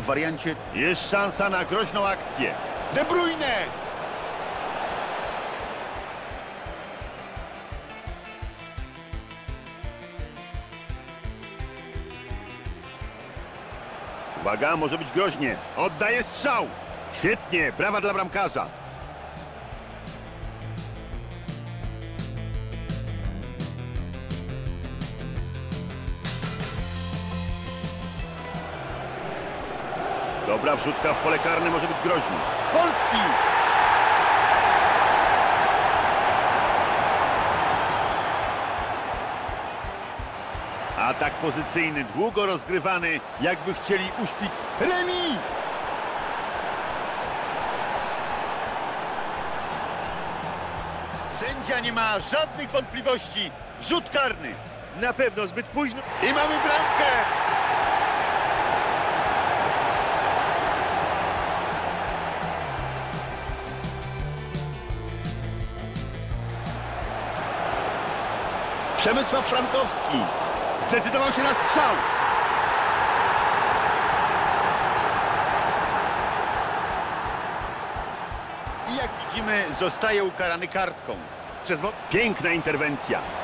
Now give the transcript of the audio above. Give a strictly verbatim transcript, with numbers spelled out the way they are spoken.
wariancie Jest szansa na groźną akcję. De Bruyne! Uwaga, może być groźnie. Oddaje strzał. Świetnie, brawa dla bramkarza. Dobra wrzutka w pole karne, może być groźny. Polski! Atak pozycyjny, długo rozgrywany, jakby chcieli uśpić. Remis! Sędzia nie ma żadnych wątpliwości. Rzut karny. Na pewno zbyt późno. I mamy bramkę! Przemysław Frankowski zdecydował się na strzał. I jak widzimy, zostaje ukarany kartką. Przez mo... Piękna interwencja.